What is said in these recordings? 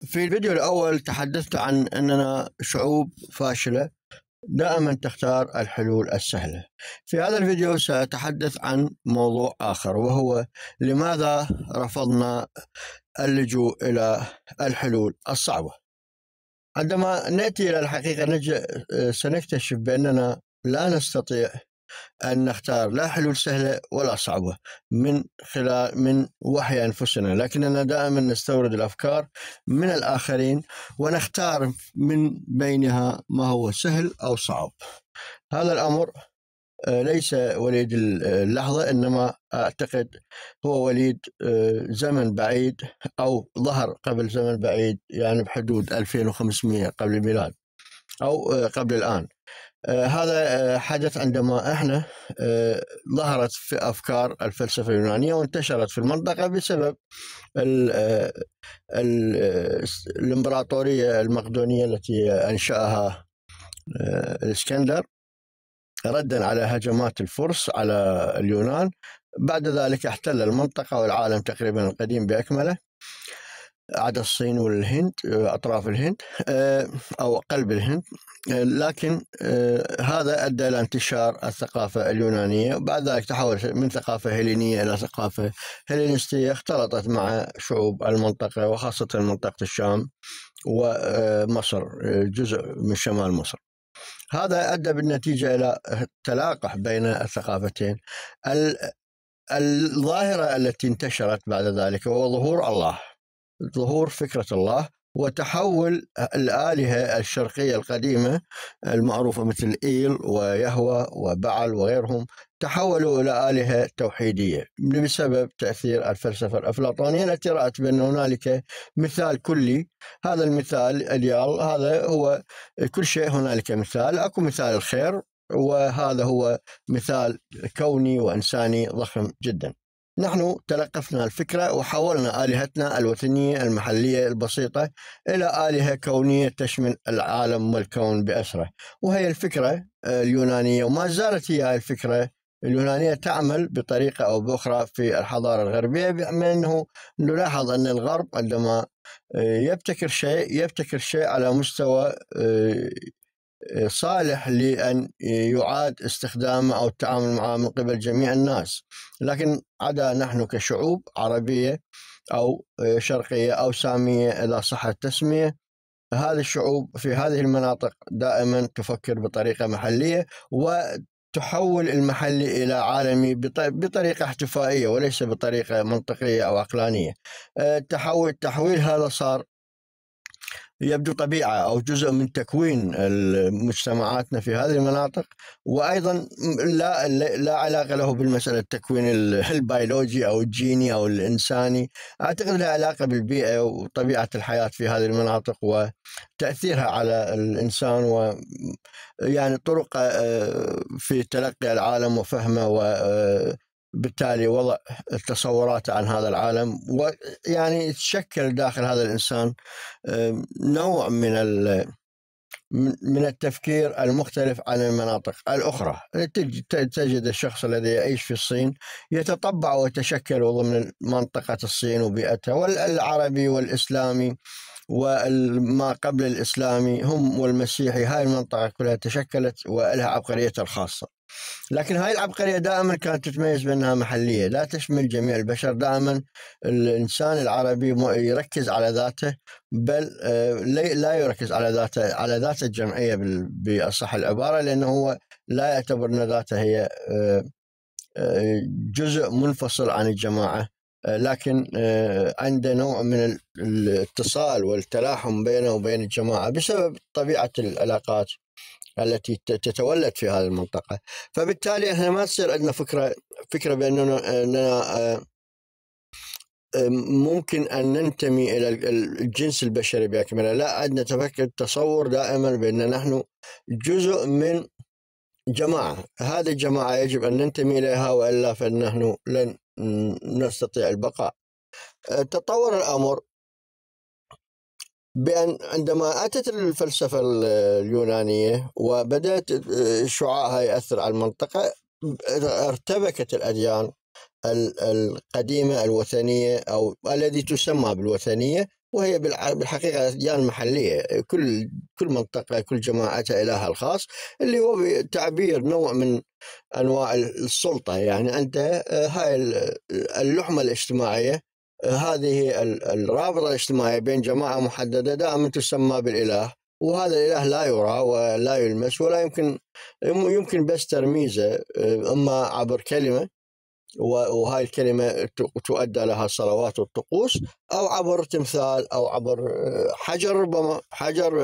في الفيديو الأول تحدثت عن أننا شعوب فاشلة دائما تختار الحلول السهلة. في هذا الفيديو سأتحدث عن موضوع آخر، وهو لماذا رفضنا اللجوء إلى الحلول الصعبة. عندما نأتي إلى الحقيقة سنكتشف بأننا لا نستطيع أن نختار لا حلول سهلة ولا صعبة من وحي أنفسنا، لكننا دائما نستورد الأفكار من الآخرين ونختار من بينها ما هو سهل أو صعب. هذا الأمر ليس وليد اللحظة، إنما أعتقد هو وليد زمن بعيد، أو ظهر قبل زمن بعيد، يعني بحدود 2500 قبل الميلاد أو قبل الآن. هذا حدث عندما احنا ظهرت في أفكار الفلسفة اليونانية وانتشرت في المنطقة بسبب الإمبراطورية المقدونية التي أنشأها الإسكندر ردا على هجمات الفرس على اليونان. بعد ذلك احتل المنطقة والعالم تقريبا القديم بأكمله، عدا الصين والهند، أطراف الهند أو قلب الهند. لكن هذا أدى إلى انتشار الثقافة اليونانية، وبعد ذلك تحول من ثقافة هيلينية إلى ثقافة هيلينستية اختلطت مع شعوب المنطقة، وخاصة منطقة الشام ومصر، جزء من شمال مصر. هذا أدى بالنتيجة إلى تلاقح بين الثقافتين. الظاهرة التي انتشرت بعد ذلك هو ظهور فكرة الله، وتحول الآلهة الشرقية القديمة المعروفة مثل إيل ويهوى وبعل وغيرهم تحولوا إلى آلهة توحيدية بسبب تأثير الفلسفة الأفلاطونية التي رأت بأن هنالك مثال كلي. هذا المثال اليال، هذا هو كل شيء، هنالك مثال، أكو مثال الخير، وهذا هو مثال كوني وإنساني ضخم جدا. نحن تلقفنا الفكرة وحولنا آلهتنا الوثنية المحلية البسيطة إلى آلهة كونية تشمل العالم والكون بأسره، وهي الفكرة اليونانية، وما زالت هي الفكرة اليونانية تعمل بطريقة أو بأخرى في الحضارة الغربية، بما أنه نلاحظ أن الغرب عندما يبتكر شيء على مستوى صالح لأن يعاد استخدامه أو التعامل معه من قبل جميع الناس، لكن عدا نحن كشعوب عربية أو شرقية أو سامية إذا صح التسمية، هذه الشعوب في هذه المناطق دائما تفكر بطريقة محلية وتحول المحلي إلى عالمي بطريقة احتفائية وليس بطريقة منطقية أو عقلانية. التحويل هذا صار يبدو طبيعة أو جزء من تكوين مجتمعاتنا في هذه المناطق، وأيضا لا علاقة له بالمسألة التكوين البيولوجي أو الجيني أو الإنساني. أعتقد له علاقة بالبيئة وطبيعة الحياة في هذه المناطق وتأثيرها على الإنسان، ويعني طرق في تلقي العالم وفهمه، بالتالي وضع التصورات عن هذا العالم، ويعني تشكل داخل هذا الإنسان نوع من التفكير المختلف عن المناطق الأخرى. تجد الشخص الذي يعيش في الصين يتطبع ويتشكل ضمن منطقة الصين وبيئتها، والعربي والإسلامي وما قبل الإسلامي هم والمسيحي، هاي المنطقة كلها تشكلت ولها عبقريتها الخاصة. لكن هاي العبقرية دائما كانت تتميز بأنها محلية لا تشمل جميع البشر. دائما الإنسان العربي يركز على ذاته، بل لا يركز على ذاته الجمعية بأصح العبارة، لأنه هو لا يعتبر أن ذاته هي جزء منفصل عن الجماعة، لكن عنده نوع من الاتصال والتلاحم بينه وبين الجماعة بسبب طبيعة العلاقات التي تتولد في هذه المنطقة. فبالتالي احنا ما تصير عندنا فكرة بأننا ممكن أن ننتمي إلى الجنس البشري بأكمله، لا، عندنا تصور دائما بأن نحن جزء من جماعة. هذه الجماعة يجب أن ننتمي إليها، وإلا فنحن لن نستطيع البقاء. تطور الأمر بأن عندما أتت الفلسفة اليونانية وبدأت شعاعها يأثر على المنطقة، ارتبكت الأديان القديمة الوثنية أو الذي تسمى بالوثنية وهي بالحقيقة أديان محلية، كل منطقة كل جماعتها إلهها الخاص، اللي هو تعبير نوع من أنواع السلطة. يعني أنت هاي اللحمة الاجتماعية، هذه الرابطة الاجتماعية بين جماعة محددة دائما تسمى بالإله، وهذا الإله لا يرى ولا يلمس ولا يمكن بس ترميزه إما عبر كلمة، وهاي الكلمة تؤدى لها الصلوات والطقوس، أو عبر تمثال، أو عبر حجر، ربما حجر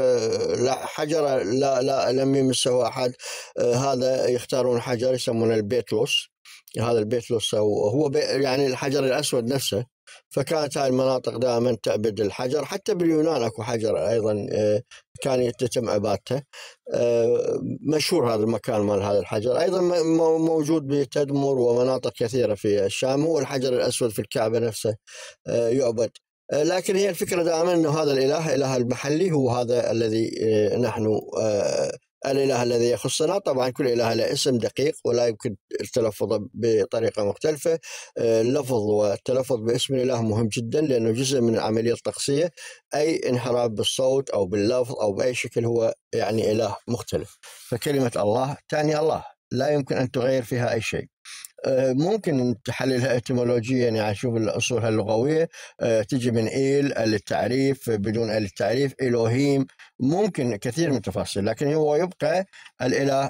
لا لم يمسه أحد. هذا يختارون حجر يسمونه البيتلوس. هذا البيتلوس هو يعني الحجر الأسود نفسه. فكانت هاي المناطق دائما تعبد الحجر. حتى باليونان اكو حجر ايضا كان يتم عبادته. مشهور هذا المكان مال هذا الحجر. ايضا موجود بتدمر ومناطق كثيره في الشام. هو الحجر الاسود في الكعبه نفسه يعبد. لكن هي الفكره دائما انه هذا الاله المحلي هو هذا الذي نحن الإله الذي يخصنا. طبعا كل إله له اسم دقيق ولا يمكن التلفظ بطريقة مختلفة. اللفظ والتلفظ باسم الإله مهم جدا، لأنه جزء من العملية الطقسية. أي انحراف بالصوت أو باللفظ أو بأي شكل هو يعني إله مختلف. فكلمة الله تعني الله، لا يمكن أن تغير فيها أي شيء. ممكن تحللها اتمولوجيا، يعني اشوف الاصولها اللغويه. تجي من إيل للتعريف، بدون إيل للتعريف إلهيم، ممكن كثير من التفاصيل. لكن هو يبقى الإله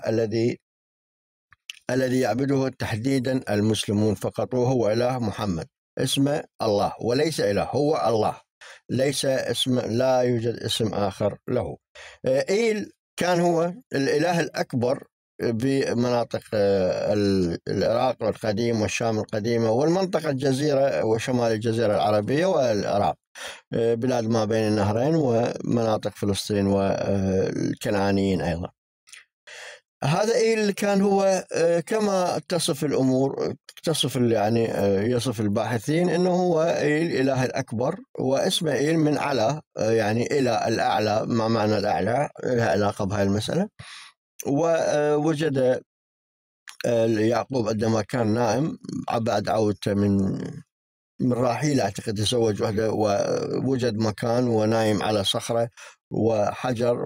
الذي يعبده تحديدا المسلمون فقط، وهو إله محمد، اسمه الله وليس إله، هو الله، ليس اسم، لا يوجد اسم آخر له. إيل كان هو الإله الأكبر بمناطق العراق القديم والشام القديمة والمنطقة الجزيرة وشمال الجزيرة العربية والعراق، بلاد ما بين النهرين ومناطق فلسطين والكنعانيين أيضا. هذا إيل كان هو كما تصف الأمور، تصف يعني يصف الباحثين أنه هو إيل إله الأكبر، واسمه إيل من على، يعني إلى الأعلى، ما معنى الأعلى، لها علاقة بهذه المسألة. ووجد يعقوب عندما كان نائم بعد عودته من راحيل، أعتقد تزوج وحده، ووجد مكان ونايم على صخرة وحجر.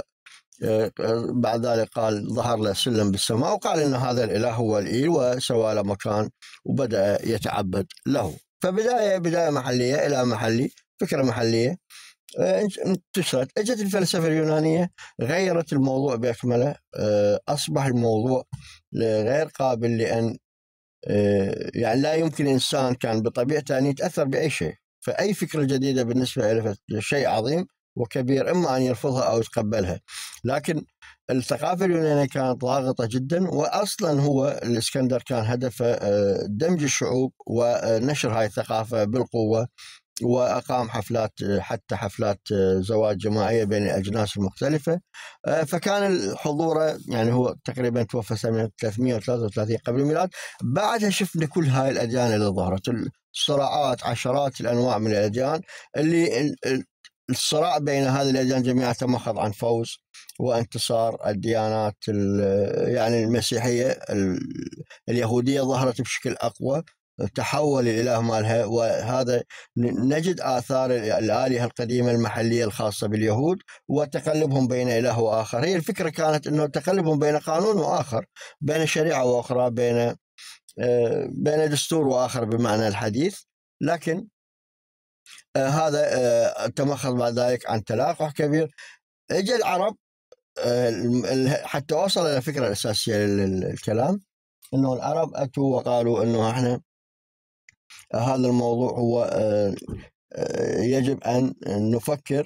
بعد ذلك قال ظهر له سلم بالسماء، وقال إن هذا الإله هو الإيل، وسوى له مكان وبدأ يتعبد له. بداية محلية، إله محلي، فكرة محلية انتشرت. اجت الفلسفة اليونانية غيرت الموضوع بأكمله. أصبح الموضوع غير قابل لأن يعني لا يمكن إنسان كان بطبيعته أن يتأثر بأي شيء. فأي فكرة جديدة بالنسبة له شيء عظيم وكبير، إما أن يرفضها أو يتقبلها. لكن الثقافة اليونانية كانت ضاغطة جدا، وأصلا هو الإسكندر كان هدفه دمج الشعوب ونشر هاي الثقافة بالقوة، وأقام حفلات، حتى حفلات زواج جماعية بين الأجناس المختلفة. فكان حضوره، يعني هو تقريبا توفى سنة 333 قبل الميلاد. بعدها شفنا كل هاي الأديان اللي ظهرت، الصراعات، عشرات الأنواع من الأديان، اللي الصراع بين هذه الأديان جميعها تمخض عن فوز وانتصار الديانات، يعني المسيحية، اليهودية ظهرت بشكل أقوى، تحول الإله مالها. وهذا نجد آثار الآلهة القديمة المحلية الخاصة باليهود وتقلبهم بين إله وآخر. هي الفكرة كانت أنه تقلبهم بين قانون وآخر، بين شريعة وأخرى، بين دستور وآخر بمعنى الحديث. لكن هذا تمخض بعد ذلك عن تلاقح كبير. اجى العرب حتى وصل إلى الفكرة الأساسية للكلام، أنه العرب أتوا وقالوا أنه احنا هذا الموضوع هو يجب أن نفكر.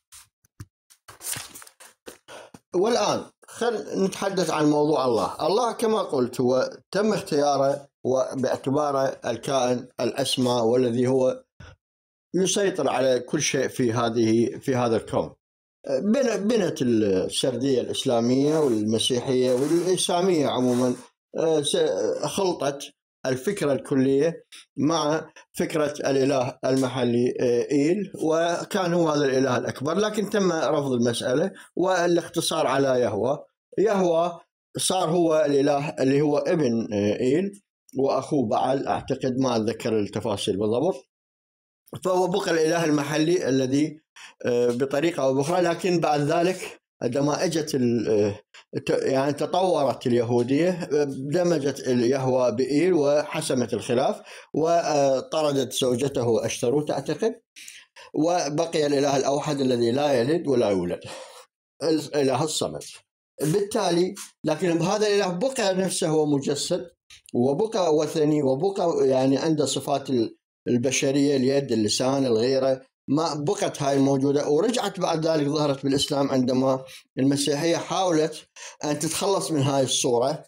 والآن خل نتحدث عن موضوع الله. الله كما قلت هو تم اختياره وباعتباره الكائن الأسمى، والذي هو يسيطر على كل شيء في هذا الكون. بنت السردية الإسلامية والمسيحية والإسلامية عموما خلطت الفكرة الكلية مع فكرة الإله المحلي إيل، وكان هو هذا الإله الأكبر. لكن تم رفض المسألة والاختصار على يهوه صار هو الإله اللي هو ابن إيل، وأخوه بعل، أعتقد ما أتذكر التفاصيل بالضبط. فهو بقى الإله المحلي الذي بطريقة أو بأخرى. لكن بعد ذلك عندما اجت يعني تطورت اليهودية، دمجت يهوه بإيل وحسمت الخلاف، وطردت زوجته أشتروت أعتقد، وبقي الإله الأوحد الذي لا يلد ولا يولد، الإله الصمد. بالتالي لكن هذا الإله بقى نفسه هو مجسد، وبقى وثني، وبقى يعني عنده صفات البشرية، اليد، اللسان، الغيرة، ما بقت هاي الموجودة. ورجعت بعد ذلك ظهرت بالإسلام عندما المسيحية حاولت أن تتخلص من هاي الصورة،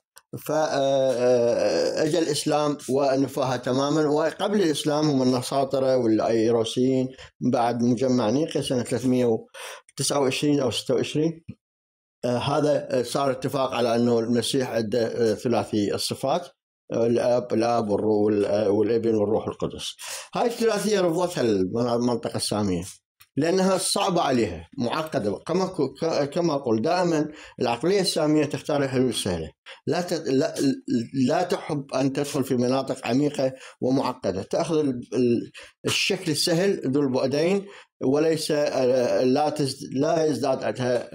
فأجى الإسلام ونفاها تماما. وقبل الإسلام هم النساطرة والأيروسيين بعد مجمع نيقيا سنة 329 أو 26. هذا صار اتفاق على أنه المسيح عنده ثلاثي الصفات، الآب والابن والروح القدس. هاي الثلاثية رفضتها المنطقة السامية لأنها صعبة عليها، معقدة. كما أقول دائما العقلية السامية تختار الحلول السهلة، لا تحب أن تدخل في مناطق عميقة ومعقدة، تأخذ الشكل السهل ذو البعدين، وليس لا يزداد عندها،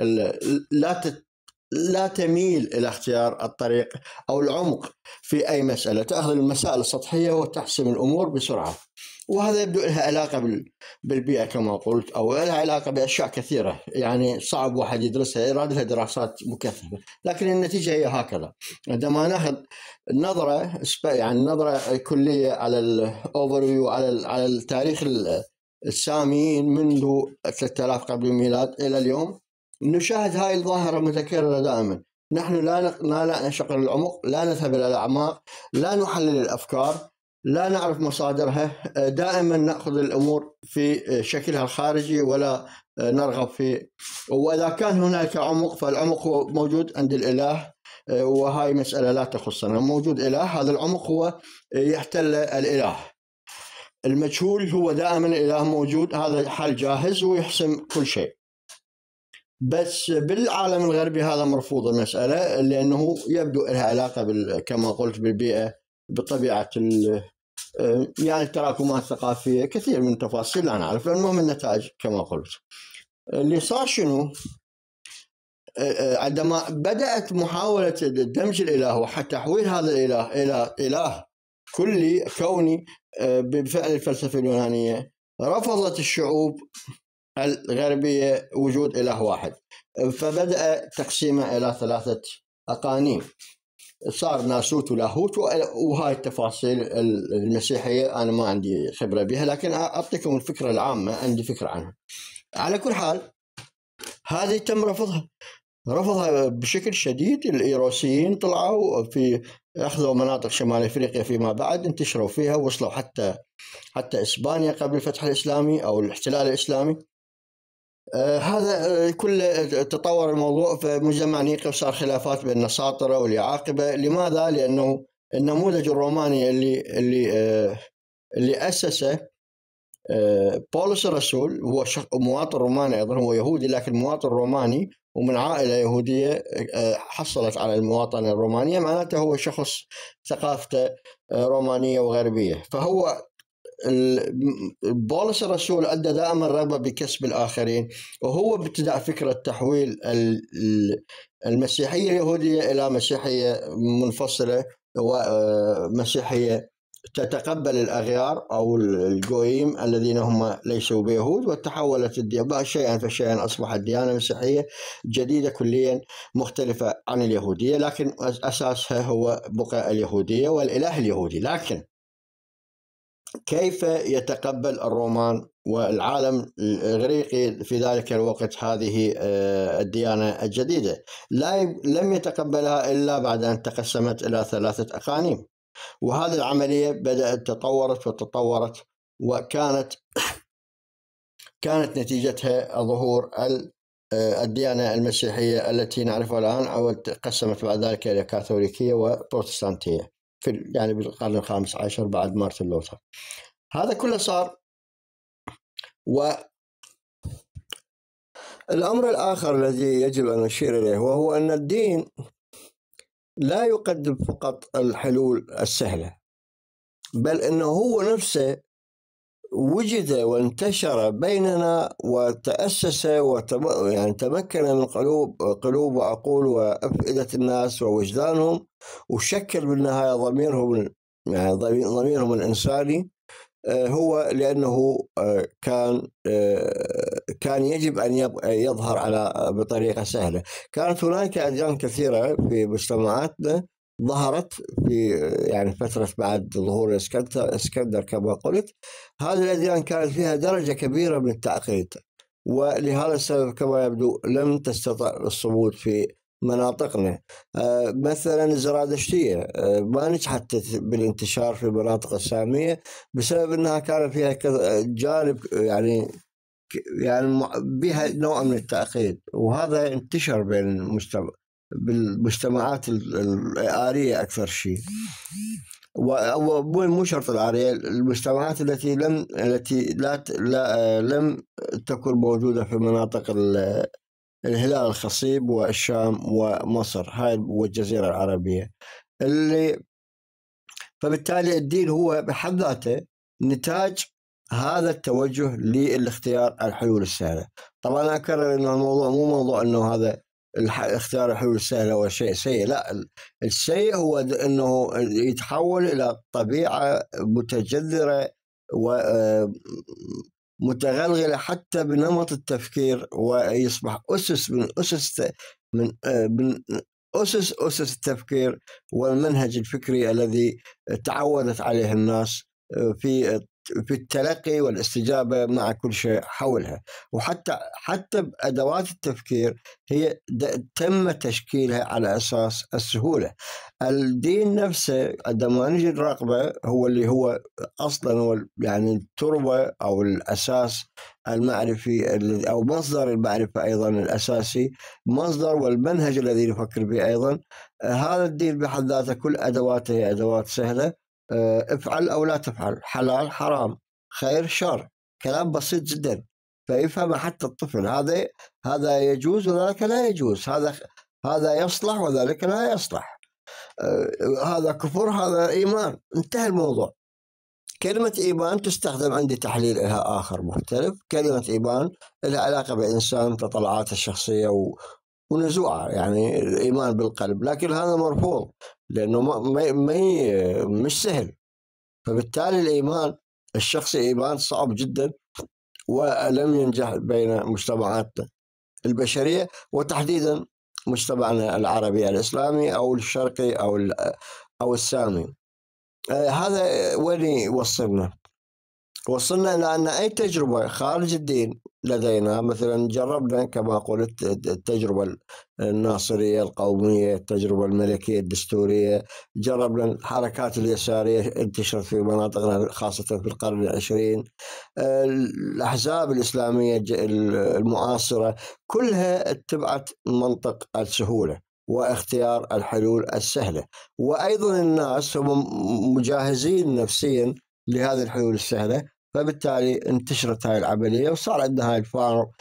لا تميل إلى اختيار الطريق أو العمق في أي مسألة، تأخذ المسائل السطحية وتحسم الأمور بسرعة. وهذا يبدو لها علاقة بالبيئة كما قلت، أو لها علاقة بأشياء كثيرة يعني صعب واحد يدرسها، يرادها دراسات مكثفة، لكن النتيجة هي هكذا. عندما ناخذ نظرة يعني نظرة كلية على الأوفرفيو على التاريخ الساميين منذ 3000 قبل الميلاد إلى اليوم، نشاهد هاي الظاهرة متكررة دائما. نحن لا نشق العمق، لا نذهب إلى الأعماق، لا نحلل الأفكار، لا نعرف مصادرها، دائما نأخذ الأمور في شكلها الخارجي ولا نرغب في. وإذا كان هناك عمق فالعمق هو موجود عند الإله، وهاي مسألة لا تخصنا. موجود إله، هذا العمق هو يحتل الإله. المجهول هو دائما الإله موجود، هذا حل جاهز ويحسم كل شيء. بس بالعالم الغربي هذا مرفوض المسألة، لأنه يبدو لها علاقة كما قلت بالبيئة، بطبيعة يعني التراكمات الثقافية، كثير من التفاصيل لا نعرف. المهم النتائج كما قلت. اللي صار شنو؟ عندما بدأت محاولة دمج الإله وحتى تحويل هذا الإله إلى إله كلي كوني بفعل الفلسفة اليونانية، رفضت الشعوب الغربية وجود إله واحد، فبدأ تقسيمه إلى 3 أقانيم. صار ناسوت ولاهوت، وهاي التفاصيل المسيحية أنا ما عندي خبرة بها، لكن أعطيكم الفكرة العامة، عندي فكرة عنها. على كل حال هذه تم رفضها بشكل شديد. الإيروسيين طلعوا أخذوا مناطق شمال أفريقيا، فيما بعد انتشروا فيها، وصلوا حتى إسبانيا قبل الفتح الإسلامي أو الاحتلال الإسلامي. هذا كله تطور الموضوع في مجمع نيقيا، وصار خلافات بين النساطرة واليعاقبة. لماذا؟ لأنه النموذج الروماني اللي أسسه بولس الرسول، هو مواطن روماني أيضا، هو يهودي لكن مواطن روماني ومن عائلة يهودية حصلت على المواطنة الرومانية، معناته هو شخص ثقافته رومانية وغربية. فهو بولس الرسول عنده دائما رغبة بكسب الآخرين، وهو بابتداء فكرة تحويل المسيحية اليهودية إلى مسيحية منفصلة، ومسيحية تتقبل الأغيار أو الجويم الذين هم ليسوا بيهود، وتحولت الديانة شيئا فشيئا، أصبحت ديانة مسيحية جديدة كليا مختلفة عن اليهودية، لكن أساسها هو بقى اليهودية والإله اليهودي. لكن كيف يتقبل الرومان والعالم الإغريقي في ذلك الوقت هذه الديانة الجديدة؟ لم يتقبلها إلا بعد أن تقسمت إلى 3 أقانيم. وهذه العملية بدأت تطورت وكانت نتيجتها ظهور الديانة المسيحية التي نعرفها الآن، أو تقسمت بعد ذلك إلى كاثوليكية وبروتستانتية يعني بالقرن الخامس عشر بعد مارتن لوثر. هذا كله صار. والأمر الآخر الذي يجب أن نشير إليه وهو أن الدين لا يقدم فقط الحلول السهلة، بل أنه هو نفسه وجد وانتشر بيننا وتأسس يعني تمكن من قلوب وعقول وأفئدة الناس ووجدانهم، وشكل بالنهاية ضميرهم، يعني ضميرهم الإنساني، هو لأنه كان يجب أن يظهر بطريقة سهلة. كانت هناك أديان كثيرة في مجتمعاتنا ظهرت في يعني فترة بعد ظهور اسكندر كما قلت. هذه الأديان كانت فيها درجة كبيرة من التعقيد، ولهذا السبب كما يبدو لم تستطع الصمود في مناطقنا. مثلا الزرادشتية ما نجحت بالانتشار في المناطق السامية بسبب أنها كان فيها جانب يعني بها نوع من التعقيد، وهذا انتشر بالمجتمعات الآرية أكثر شيء، مو شرط العارية، المجتمعات التي لم تكن موجودة في مناطق الهلال الخصيب والشام ومصر هاي والجزيرة العربية. فبالتالي الدين هو بحد ذاته نتاج هذا التوجه للاختيار الحلول السهلة. طبعا أكرر أن الموضوع مو موضوع أنه هذا اختيار الحلول السهلة هو شيء سيء، لا، السيء هو أنه يتحول إلى طبيعة متجذرة ومتغلغلة حتى بنمط التفكير، ويصبح من أسس التفكير والمنهج الفكري الذي تعودت عليه الناس في التلقي والاستجابة مع كل شيء حولها. حتى بأدوات التفكير هي تم تشكيلها على أساس السهولة. الدين نفسه عندما نجي نراقبه هو اللي هو أصلا يعني التربة أو الأساس المعرفي أو مصدر المعرفة أيضا الأساسي، مصدر والمنهج الذي نفكر به أيضا. هذا الدين بحد ذاته كل أدواته هي أدوات سهلة، افعل أو لا تفعل، حلال حرام، خير شر، كلام بسيط جدا فيفهم حتى الطفل. هذا يجوز وذلك لا يجوز، هذا يصلح وذلك لا يصلح، هذا كفر هذا إيمان، انتهى الموضوع. كلمة إيمان تستخدم عند تحليل لها آخر مختلف. كلمة إيمان لها علاقة بإنسان تطلعاته الشخصية ونزوعه، يعني الإيمان بالقلب، لكن هذا مرفوض لأنه مش سهل. فبالتالي الإيمان الشخصي إيمان صعب جدا ولم ينجح بين مجتمعاتنا البشرية، وتحديدا مجتمعنا العربي الإسلامي أو الشرقي أو السامي. هذا وين يوصلنا؟ وصلنا إلى أن أي تجربة خارج الدين لدينا، مثلا جربنا كما قلت التجربة الناصرية القومية، التجربة الملكية الدستورية، جربنا الحركات اليسارية انتشرت في مناطقنا خاصة في القرن العشرين، الأحزاب الإسلامية المعاصرة، كلها اتبعت منطق السهولة واختيار الحلول السهلة، وأيضا الناس هم مجهزين نفسيا لهذه الحلول السهلة. فبالتالي انتشرت هاي العملية وصار عندنا هاي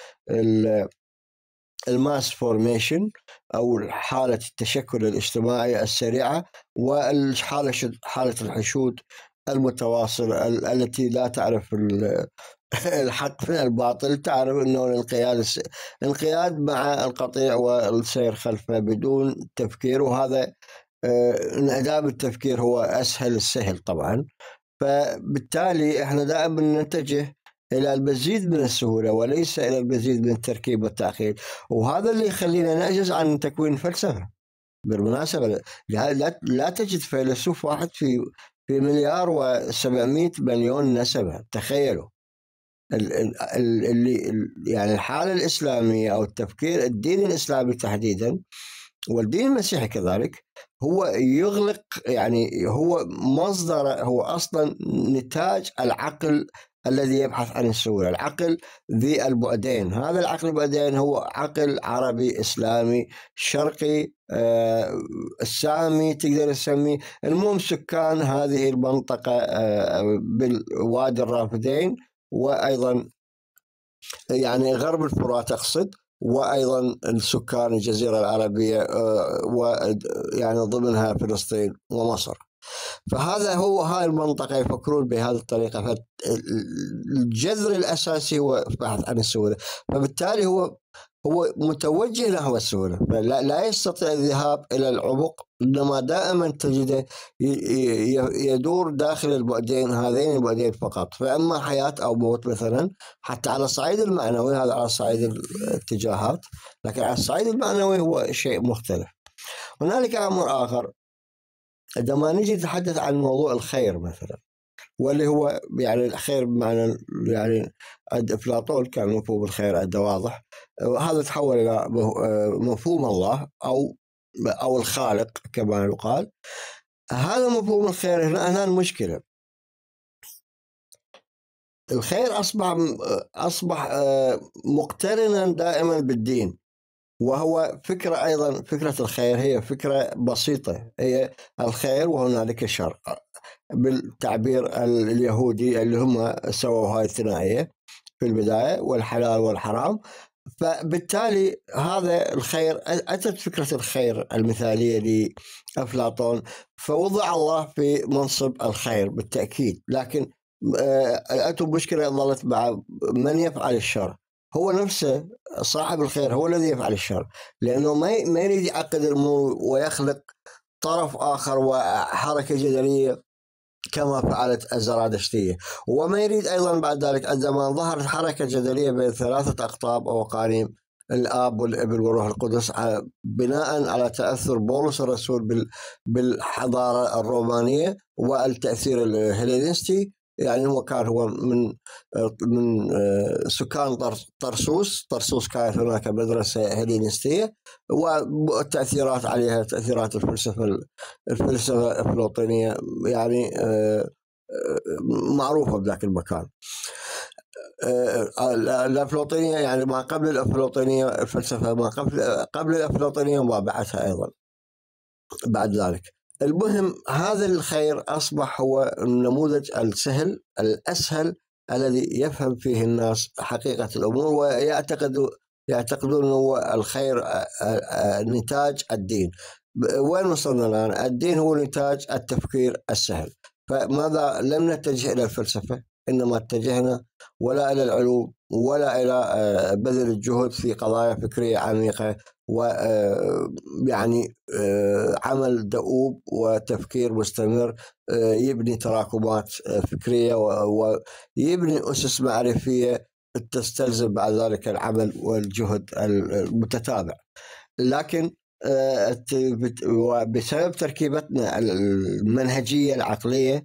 الماس فورميشن أو حالة التشكل الاجتماعي السريعة، وحالة الحشود المتواصل التي لا تعرف الحق من الباطل، تعرف أنه الانقياد مع القطيع والسير خلفه بدون تفكير، وهذا انعدام التفكير هو أسهل السهل طبعا. فبالتالي احنا دائما نتجه إلى المزيد من السهولة وليس إلى المزيد من التركيب والتعقيد، وهذا اللي يخلينا نعجز عن تكوين فلسفة. بالمناسبة لا تجد فيلسوف واحد في 1,700,000,000 نسمة، تخيلوا. اللي يعني الحالة الإسلامية أو التفكير الدين الإسلامي تحديدا والدين المسيحي كذلك هو يغلق، يعني هو هو أصلا نتاج العقل الذي يبحث عن السهولة، العقل ذي البعدين. هذا العقل البعدين هو عقل عربي إسلامي شرقي السامي تقدر تسميه، المهم سكان هذه المنطقة بالوادي الرافدين، وأيضا يعني غرب الفرات أقصد، وأيضا السكان الجزيرة العربية ويعني ضمنها فلسطين ومصر. فهذا هو هاي المنطقة يفكرون بهذه الطريقة. فالجذر الأساسي هو البحث عن السهولة، فبالتالي هو متوجه نحو السهولة، لا يستطيع الذهاب إلى العمق، إنما دائما تجده يدور داخل البعدين، هذين البعدين فقط، فإما حياة أو موت مثلا. حتى على الصعيد المعنوي، هذا على صعيد الاتجاهات، لكن على الصعيد المعنوي هو شيء مختلف. هنالك أمر آخر عندما نجي نتحدث عن موضوع الخير مثلا، واللي هو يعني الخير بمعنى يعني عند أفلاطون كان مفهوم الخير عنده واضح، هذا تحول إلى مفهوم الله أو الخالق كما يقال. هذا مفهوم الخير هنا المشكلة. الخير أصبح مقترنا دائما بالدين، وهو فكرة أيضا. فكرة الخير هي فكرة بسيطة، هي الخير وهنالك الشر بالتعبير اليهودي اللي هم سووا هاي الثنائية في البداية، والحلال والحرام. فبالتالي هذا الخير، أتت فكرة الخير المثالية لأفلاطون، فوضع الله في منصب الخير بالتأكيد. لكن أتوا مشكلة ظلت مع من يفعل الشر، هو نفسه صاحب الخير هو الذي يفعل الشر، لأنه ما يريد يعقد الأمور ويخلق طرف آخر وحركة جدلية كما فعلت الزرادشتية. وما يريد أيضا بعد ذلك عندما ظهرت حركة جدلية بين ثلاثة أقطاب أو أقانيم، الآب والابن والروح القدس، بناء على تأثر بولس الرسول بالحضارة الرومانية والتأثير الهيلينستي. يعني هو كان من سكان طرسوس كانت هناك مدرسة هيلينستية، والتأثيرات عليها تأثيرات الفلسفة الأفلاطونية يعني معروفة بذاك المكان. الأفلاطونية يعني ما قبل الأفلاطونية، الفلسفة ما قبل الأفلاطونية وما بعدها أيضا بعد ذلك. المهم هذا الخير أصبح هو النموذج السهل الأسهل الذي يفهم فيه الناس حقيقة الأمور، ويعتقدون أنه الخير نتاج الدين. وين وصلنا الآن؟ الدين هو نتاج التفكير السهل. فماذا؟ لم نتجه إلى الفلسفة، إنما اتجهنا ولا إلى العلوم ولا إلى بذل الجهد في قضايا فكرية عميقة، ويعني عمل دؤوب وتفكير مستمر يبني تراكمات فكرية ويبني أسس معرفية تستلزم بعد ذلك العمل والجهد المتتابع. لكن بسبب تركيبتنا المنهجية العقلية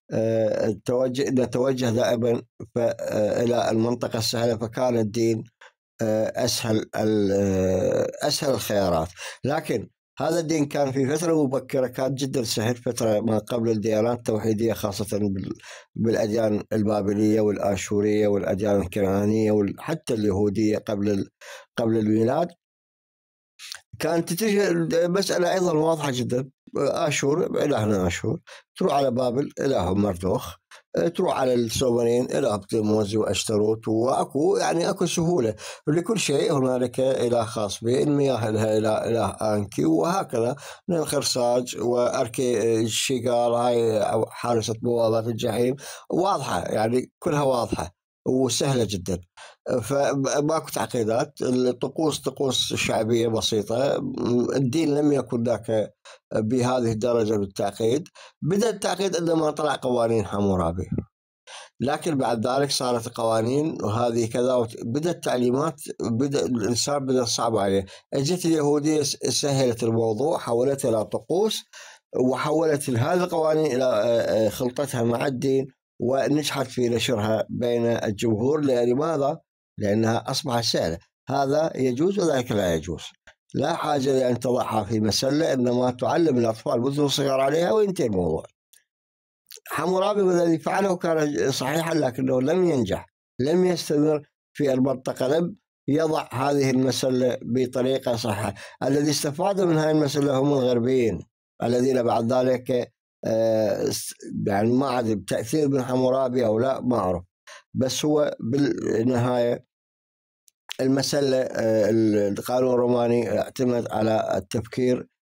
نتوجه دائما إلى المنطقة السهلة، فكان الدين أسهل الخيارات. لكن هذا الدين كان في فترة مبكرة كان جدا سهل، فترة ما قبل الديانات التوحيدية، خاصة بالأديان البابلية والآشورية والأديان الكنعانية وحتى اليهودية قبل الميلاد. كانت تتجه المسألة أيضا واضحة جدا. آشور إلهنا آشور، تروح على بابل إلههم مردوخ، تروح على السومريين إله بطيموس وأشتروت، وأكو يعني أكو سهولة لكل شيء. هنالك إله خاص به، المياه لها إله آنكي، وهكذا من الخرساج وأركي الشيغال، هاي حارسة بوابات الجحيم، واضحة يعني كلها واضحة وسهلة جدا. فماكو تعقيدات، طقوس شعبية بسيطة. الدين لم يكن ذاك بهذه الدرجة من التعقيد. بدأ التعقيد عندما طلع قوانين حمورابي، لكن بعد ذلك صارت قوانين وهذه كذا، بدأت تعليمات، الإنسان بدأ صعب عليه. اجت اليهودية سهلت الموضوع، حولتها إلى طقوس، وحولت هذه القوانين إلى خلطتها مع الدين، ونجحت في نشرها بين الجمهور. لماذا؟ لأنها أصبحت سهلة، هذا يجوز وذلك لا يجوز، لا حاجة لأن تضعها في مسلة، إنما تعلم الأطفال منذ صغار عليها وينتهي الموضوع. حمورابي الذي فعله كان صحيحا، لكنه لم ينجح، لم يستمر في المنطقة، لم يضع هذه المسلة بطريقة صحيحة. الذي استفاد من هذه المسلة هم الغربيين، الذين بعد ذلك يعني ما عاد تأثير من حمورابي أو لا ما أعرف، بس هو بالنهاية المسألة القانون الروماني اعتمد على التفكير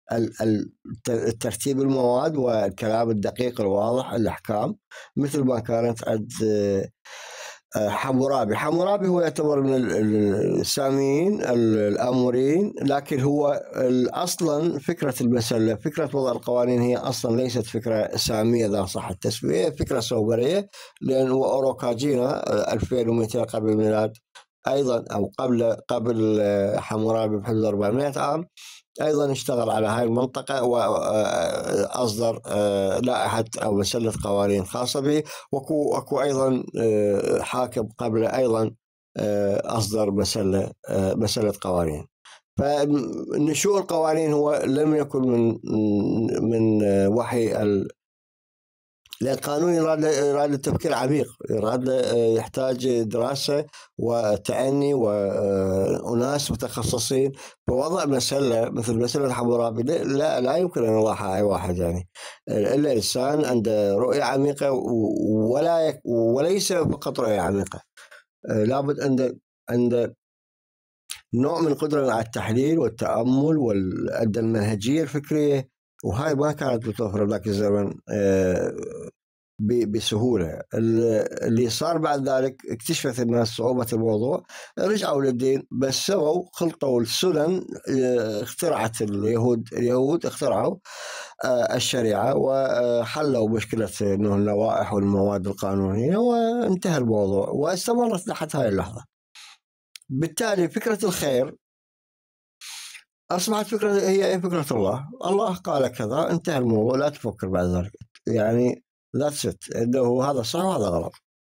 ترتيب المواد والكلام الدقيق الواضح، الأحكام، مثل ما كانت عند حمورابي. حمورابي هو يعتبر من الساميين الآموريين، لكن هو أصلا فكرة المسلة، فكرة وضع القوانين، هي أصلا ليست فكرة سامية إذا صح التسمية، فكرة سوبرية، لأن أوروكاجينا 2200 قبل الميلاد أيضا، أو قبل حمورابي بحدود 400 عام، أيضا اشتغل على هاي المنطقة وأصدر لائحة أو مسلة قوانين خاصة به. وكو أيضا حاكم قبل أيضا أصدر مسلة قوانين. فنشوء القوانين هو لم يكن من وحي لأن القانون يراد التفكير عميق، يراد يحتاج دراسة وتأني وأناس متخصصين. فوضع مسألة مثل مسألة حمورابي لا يمكن أن يضعها أي واحد، يعني إلا إنسان عنده رؤية عميقة، وليس فقط رؤية عميقة، لابد عنده نوع من القدرة على التحليل والتأمل وعنده المنهجية الفكرية، وهاي ما كانت متوفرة ذاك الزمن بسهولة. اللي صار بعد ذلك اكتشفت الناس صعوبة الموضوع، رجعوا للدين، بس سووا خلطوا السنن، اخترعت اليهود اخترعوا الشريعة وحلوا مشكلة انه اللوائح والمواد القانونية، وانتهى الموضوع واستمرت لحد هاي اللحظة. بالتالي فكرة الخير أصبحت فكرة، هي فكرة الله قال كذا، انتهى الموضوع، لا تفكر بعد ذلك، يعني that's it، إنه هذا صح وهذا غلط.